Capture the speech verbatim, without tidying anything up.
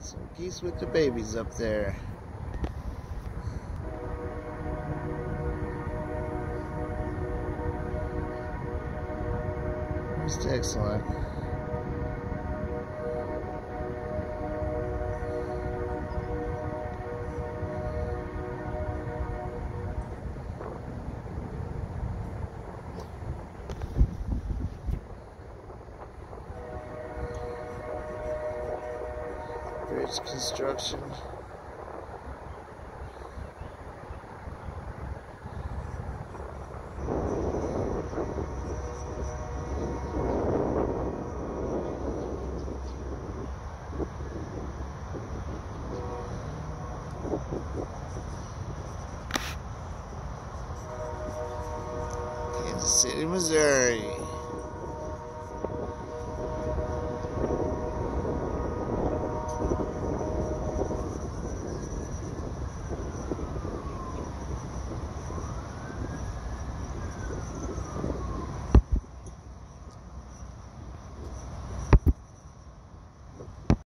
Some geese with the babies up there. Most excellent. Bridge construction. Kansas City, Missouri.